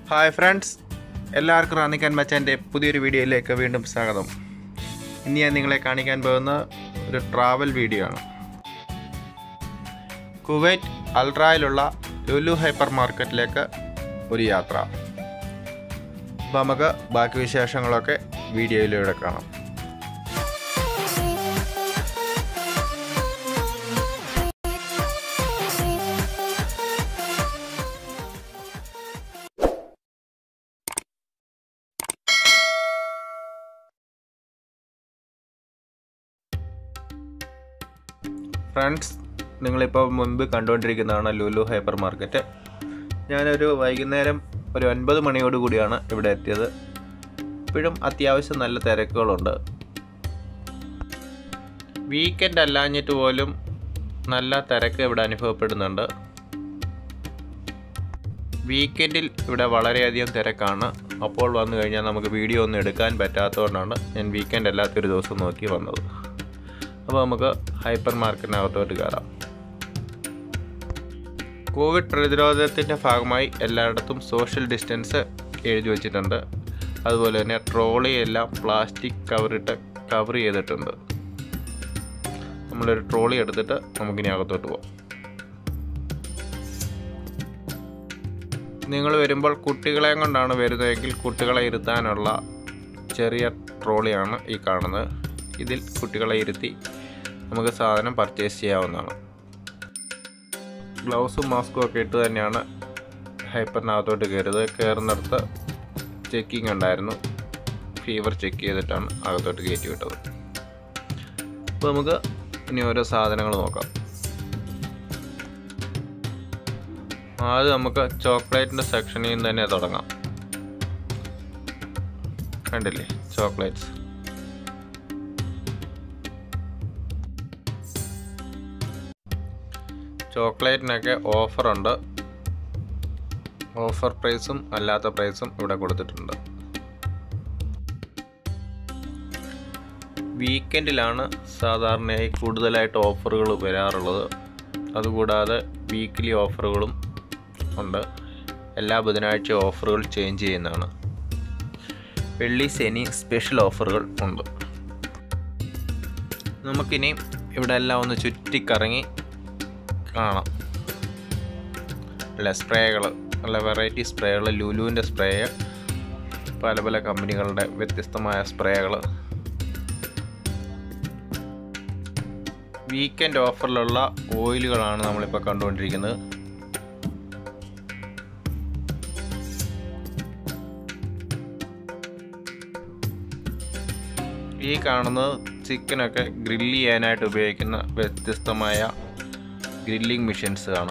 Hi friends, എല്ലാവർക്കും റാന്നിക്കാൻ മച്ചാൻ്റെ പുതിയൊരു വീഡിയോയിലേക്ക് വീണ്ടും സ്വാഗതം. ഇന്ന് ഞാൻ നിങ്ങളെ കാണിക്കാൻ പോകുന്ന ഒരു ട്രാവൽ വീഡിയോ ആണ്. കുവൈറ്റ് അൽറായിലുള്ള ലുലു ഹൈപ്പർ മാർക്കറ്റിലേക്ക് ഒരു യാത്ര. അപ്പോൾ നമുക്ക് ബാക്കി വിശേഷങ്ങളൊക്കെ വീഡിയോയിലൂടെ കാണാം. ഫ്രണ്ട്സ്, നിങ്ങളിപ്പോൾ മുൻപ് കണ്ടുകൊണ്ടിരിക്കുന്നതാണ് ലുലു ഹൈപ്പർ മാർക്കറ്റ്. ഞാനൊരു വൈകുന്നേരം ഒരു 9 മണിയോട് കൂടിയാണ് ഇവിടെ എത്തിയത്. ഇപ്പോഴും അത്യാവശ്യം നല്ല തിരക്കുകളുണ്ട്. വീക്കെൻഡ് അല്ലാഞ്ഞിട്ട് പോലും നല്ല തിരക്ക് ഇവിടെ അനുഭവപ്പെടുന്നുണ്ട്. വീക്കെൻഡിൽ ഇവിടെ വളരെയധികം തിരക്കാണ്. അപ്പോൾ വന്നു കഴിഞ്ഞാൽ നമുക്ക് വീഡിയോ ഒന്നും എടുക്കാൻ പറ്റാത്തതുകൊണ്ടാണ് ഞാൻ വീക്കെൻഡ് അല്ലാത്തൊരു ദിവസം നോക്കി വന്നത്. അപ്പോൾ നമുക്ക് ഹൈപ്പർ മാർക്കറ്റിനകത്തോട്ട് കയറാം. കോവിഡ് പ്രതിരോധത്തിൻ്റെ ഭാഗമായി എല്ലായിടത്തും സോഷ്യൽ ഡിസ്റ്റൻസ് എഴുതി വച്ചിട്ടുണ്ട്. അതുപോലെ തന്നെ ട്രോളി എല്ലാം പ്ലാസ്റ്റിക് കവർ ചെയ്തിട്ടുണ്ട്. നമ്മളൊരു ട്രോളി എടുത്തിട്ട് നമുക്കിനി അകത്തോട്ട് പോകാം. നിങ്ങൾ വരുമ്പോൾ കുട്ടികളെയും കൊണ്ടാണ് വരുന്നതെങ്കിൽ കുട്ടികളെ ഇരുത്താനുള്ള ചെറിയ ട്രോളിയാണ് ഈ കാണുന്നത്. ഇതിൽ കുട്ടികളെ ഇരുത്തി നമുക്ക് സാധനം പർച്ചേസ് ചെയ്യാവുന്നതാണ്. ഗ്ലൗസും മാസ്കും ഒക്കെ ഇട്ട് തന്നെയാണ് ഹൈപ്പറിനകത്തോട്ട് കയറുന്നിടത്ത് ചെക്കിങ് ഉണ്ടായിരുന്നു. ഫീവർ ചെക്ക് ചെയ്തിട്ടാണ് അകത്തോട്ട് കയറ്റി വിട്ടത്. അപ്പോൾ നമുക്ക് ഇനി ഓരോ സാധനങ്ങൾ നോക്കാം. ആദ്യം നമുക്ക് ചോക്ലേറ്റിൻ്റെ സെക്ഷനിൽ നിന്ന് തന്നെ തുടങ്ങാം. കണ്ടില്ലേ, ചോക്ലേറ്റ്സ്. ചോക്ലേറ്റിനൊക്കെ ഓഫറുണ്ട്. ഓഫർ പ്രൈസും അല്ലാത്ത പ്രൈസും ഇവിടെ കൊടുത്തിട്ടുണ്ട്. വീക്കെൻഡിലാണ് സാധാരണയായി കൂടുതലായിട്ട് ഓഫറുകൾ വരാറുള്ളത്. അതുകൂടാതെ വീക്ക്ലി ഓഫറുകളും ഉണ്ട്. എല്ലാ ബുധനാഴ്ച ഓഫറുകൾ ചേഞ്ച് ചെയ്യുന്നതാണ്. വെള്ളി ശനി സ്പെഷ്യൽ ഓഫറുകൾ ഉണ്ട്. നമുക്കിനി ഇവിടെ എല്ലാം ഒന്ന് ചുറ്റിക്കറങ്ങി കാണാം. സ്പ്രേകൾ, നല്ല വെറൈറ്റി സ്പ്രേകൾ, ലുലുവിൻ്റെ സ്പ്രേ, പല പല കമ്പനികളുടെ വ്യത്യസ്തമായ സ്പ്രേകൾ. വീക്കെൻഡ് ഓഫറിലുള്ള ഓയിലുകളാണ് നമ്മളിപ്പോൾ കണ്ടുകൊണ്ടിരിക്കുന്നത്. ഈ കാണുന്നത് ചിക്കനൊക്കെ ഗ്രില്ല് ചെയ്യാനായിട്ട് ഉപയോഗിക്കുന്ന വ്യത്യസ്തമായ ഗ്രില്ലിംഗ് മെഷീൻസ് ആണ്.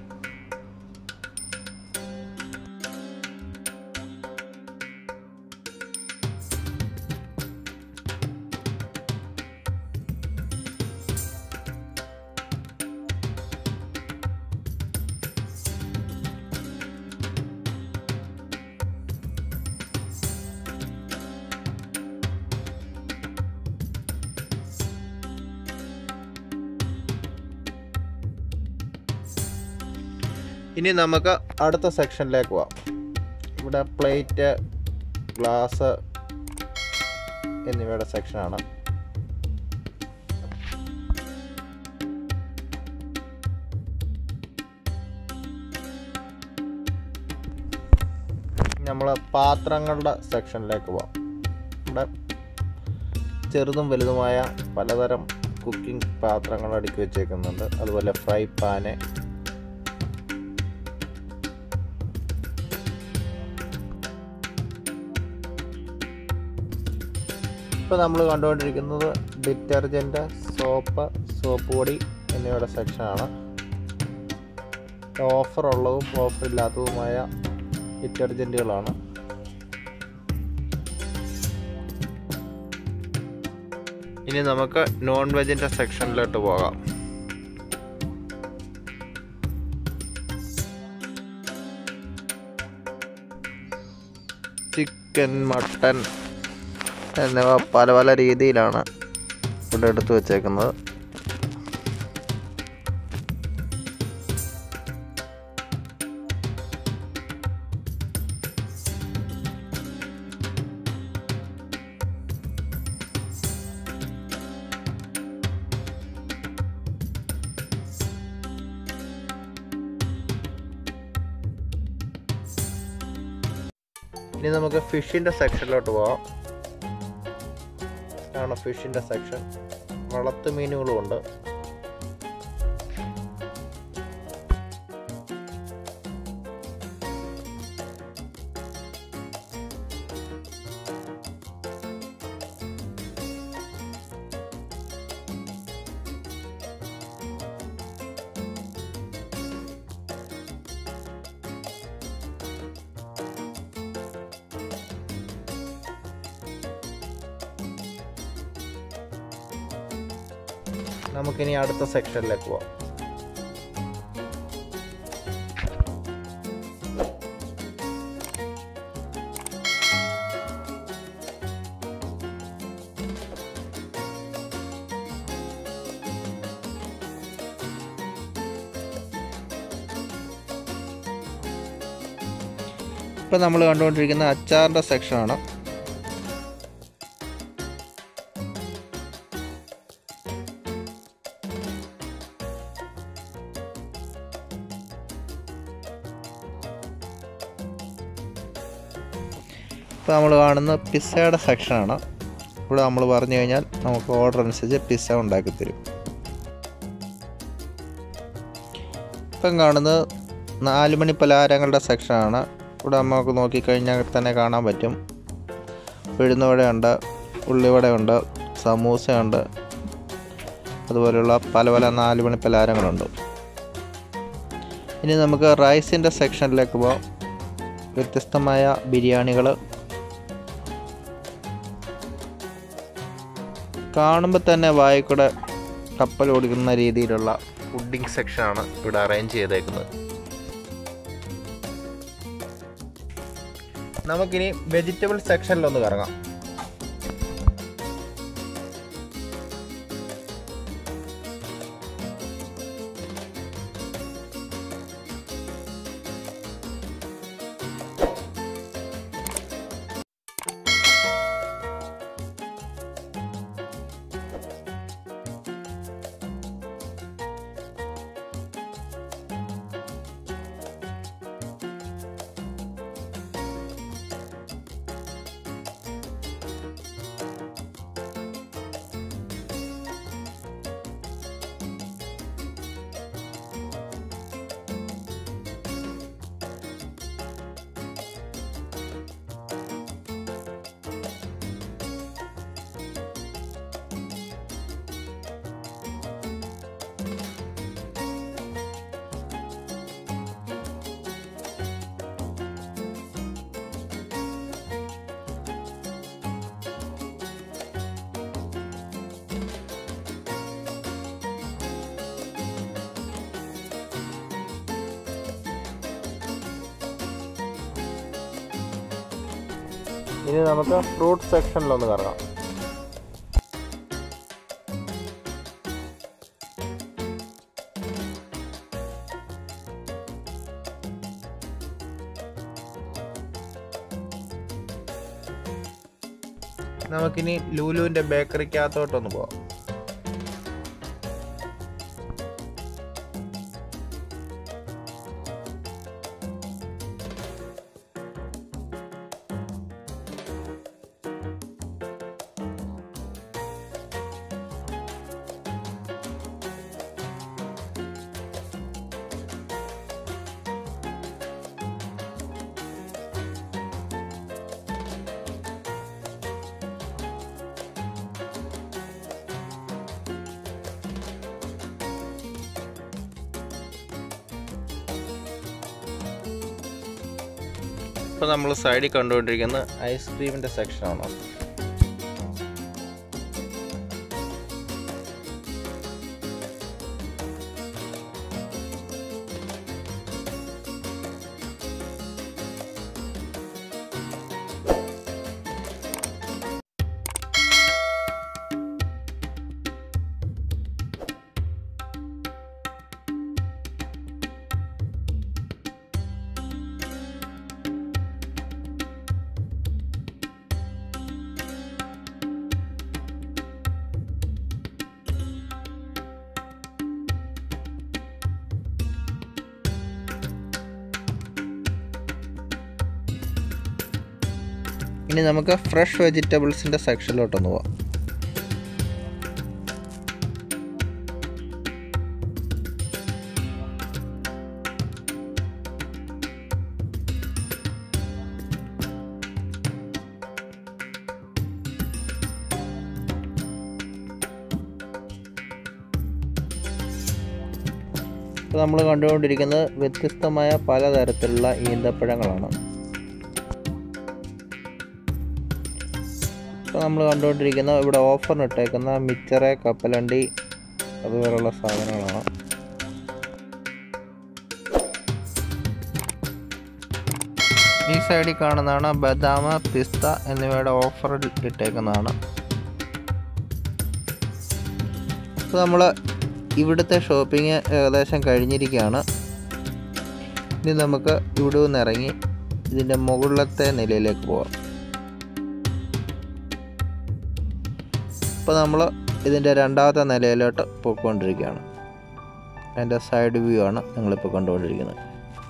ഇനി നമുക്ക് അടുത്ത സെക്ഷനിലേക്ക് പോവാം. ഇവിടെ പ്ലേറ്റ്, ഗ്ലാസ് എന്നിവയുടെ സെക്ഷനാണ്. നമ്മൾ പാത്രങ്ങളുടെ സെക്ഷനിലേക്ക് പോവാം. ഇവിടെ ചെറുതും വലുതുമായ പലതരം കുക്കിംഗ് പാത്രങ്ങൾ അടുക്കി വെച്ചേക്കുന്നുണ്ട്. അതുപോലെ ഫ്രൈ പാന്, ഇപ്പോൾ നമ്മൾ കണ്ടുകൊണ്ടിരിക്കുന്നത് ഡിറ്റർജൻറ്റ്, സോപ്പ് പൊടി എന്നിവയുടെ സെക്ഷനാണ്. ഓഫറുള്ളതും ഓഫറില്ലാത്തതുമായ ഡിറ്റർജൻറ്റുകളാണ്. ഇനി നമുക്ക് നോൺ വെജിൻ്റെ സെക്ഷനിലോട്ട് പോകാം. ചിക്കൻ, മട്ടൻ എന്നിവ പല പല രീതിയിലാണ് ഇവിടെ എടുത്തു വച്ചേക്കുന്നത്. ഇനി നമുക്ക് ഫിഷിൻ്റെ സെക്ഷനിലോട്ട് പോകാം. ഇതാണ് ഫിഷിൻ്റെ സെക്ഷൻ. വളർത്തു മീനുകളുമുണ്ട്. നമുക്കിനി അടുത്ത സെക്ഷനിലേക്ക് പോവാം. ഇപ്പം നമ്മൾ കണ്ടുകൊണ്ടിരിക്കുന്ന അച്ചാറിൻ്റെ സെക്ഷനാണ്. ഇപ്പോൾ നമ്മൾ കാണുന്നത് പിസ്സയുടെ സെക്ഷനാണ്. ഇവിടെ നമ്മൾ പറഞ്ഞു കഴിഞ്ഞാൽ നമുക്ക് ഓർഡർ അനുസരിച്ച് പിസ്സ ഉണ്ടാക്കി തരും. ഇപ്പം കാണുന്നത് 4 മണി പലഹാരങ്ങളുടെ സെക്ഷനാണ്. ഇവിടെ നമുക്ക് നോക്കിക്കഴിഞ്ഞാൽ തന്നെ കാണാൻ പറ്റും. ഉഴുന്നുവടയുണ്ട്, ഉള്ളിവടയുണ്ട്, സമൂസയുണ്ട്, അതുപോലെയുള്ള പല 4 മണി പലഹാരങ്ങളുണ്ട്. ഇനി നമുക്ക് റൈസിൻ്റെ സെക്ഷനിലേക്ക് പോകാം. വ്യത്യസ്തമായ ബിരിയാണികൾ കാണുമ്പോൾ തന്നെ വായിക്കൂടെ കപ്പൽ ഓടിക്കുന്ന രീതിയിലുള്ള ഫുഡിങ് സെക്ഷനാണ് ഇവിടെ അറേഞ്ച് ചെയ്തേക്കുന്നത്. നമുക്കിനി വെജിറ്റബിൾ സെക്ഷനിലൊന്ന് കറങ്ങാം. ഇനി നമുക്ക് ഫ്രൂട്ട് സെക്ഷനിലൊന്ന് കറങ്ങാം. നമുക്കിനി ലൂലുവിൻ്റെ ബേക്കറിക്കകത്തോട്ടൊന്ന് പോവാം. ഇപ്പോൾ നമ്മൾ സൈഡിൽ കണ്ടുകൊണ്ടിരിക്കുന്ന ഐസ്ക്രീമിൻ്റെ സെക്ഷനാണ്. ഇനി നമുക്ക് ഫ്രഷ് വെജിറ്റബിൾസിൻ്റെ സെക്ഷനിലോട്ടൊന്ന് പോവാം. ഇപ്പോൾ നമ്മൾ കണ്ടുകൊണ്ടിരിക്കുന്നത് വ്യത്യസ്തമായ പലതരത്തിലുള്ള ഈന്തപ്പഴങ്ങളാണ്. ഇപ്പോൾ നമ്മൾ കണ്ടുകൊണ്ടിരിക്കുന്ന ഇവിടെ ഓഫറിന് ഇട്ടേക്കുന്ന മിച്ചറ്, കപ്പലണ്ടി അതുപോലുള്ള സാധനങ്ങളാണ്. ഈ സൈഡിൽ കാണുന്നതാണ് ബദാം, പിസ്ത എന്നിവയുടെ ഓഫറിൽ ഇട്ടേക്കുന്നതാണ്. ഇപ്പോൾ നമ്മൾ ഇവിടുത്തെ ഷോപ്പിംഗ് ഏകദേശം കഴിഞ്ഞിരിക്കുകയാണ്. ഇനി നമുക്ക് ഇവിടെ നിന്ന് ഇറങ്ങി ഇതിൻ്റെ മുകളിലത്തെ നിലയിലേക്ക് പോകാം. ഇപ്പോൾ നമ്മൾ ഇതിൻ്റെ രണ്ടാമത്തെ നിലയിലോട്ട് പോയിക്കൊണ്ടിരിക്കുകയാണ്. അതിൻ്റെ സൈഡ് വ്യൂ ആണ് നിങ്ങളിപ്പോൾ കണ്ടുകൊണ്ടിരിക്കുന്നത്.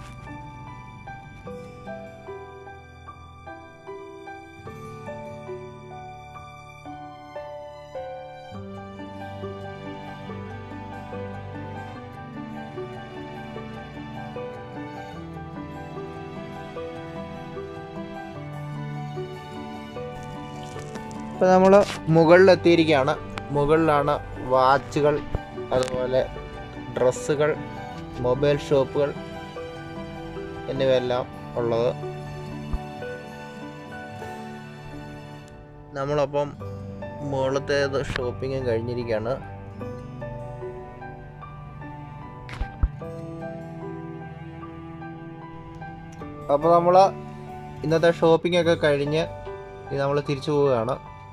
ഇപ്പോൾ നമ്മൾ മുകളിലെത്തിയിരിക്കുകയാണ്. മുകളിലാണ് വാച്ചുകൾ, അതുപോലെ ഡ്രസ്സുകൾ, മൊബൈൽ ഷോപ്പുകൾ എന്നിവയെല്ലാം ഉള്ളത്. നമ്മളപ്പം മുകളിലത്തെ ഷോപ്പിങ്ങും കഴിഞ്ഞിരിക്കുകയാണ്. അപ്പോൾ നമ്മൾ ഇന്നത്തെ ഷോപ്പിംഗ് ഒക്കെ കഴിഞ്ഞ് നമ്മൾ തിരിച്ചു പോവുകയാണ്.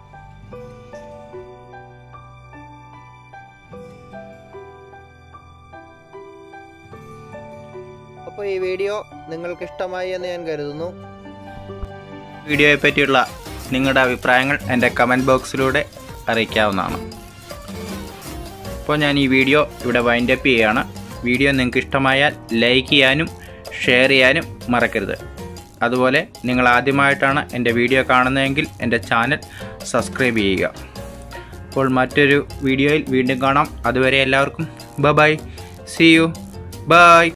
അപ്പോൾ ഈ വീഡിയോ നിങ്ങൾക്ക് ഇഷ്ടമായി എന്ന് ഞാൻ കരുതുന്നു. വീഡിയോയെ പറ്റിയുള്ള നിങ്ങളുടെ അഭിപ്രായങ്ങൾ എൻ്റെ കമൻറ്റ് ബോക്സിലൂടെ അറിയിക്കാവുന്നതാണ്. അപ്പോൾ ഞാൻ ഈ വീഡിയോ ഇവിടെ വൈൻഡപ്പ് ചെയ്യുകയാണ്. വീഡിയോ നിങ്ങൾക്ക് ഇഷ്ടമായാൽ ലൈക്ക് ചെയ്യാനും ഷെയർ ചെയ്യാനും മറക്കരുത്. അതുപോലെ നിങ്ങൾ ആദ്യമായിട്ടാണ് എൻ്റെ വീഡിയോ കാണുന്നതെങ്കിൽ എൻ്റെ ചാനൽ സബ്സ്ക്രൈബ് ചെയ്യുക. അപ്പോൾ മറ്റൊരു വീഡിയോയിൽ വീണ്ടും കാണാം. അതുവരെ എല്ലാവർക്കും ബൈ. See you. ബൈ.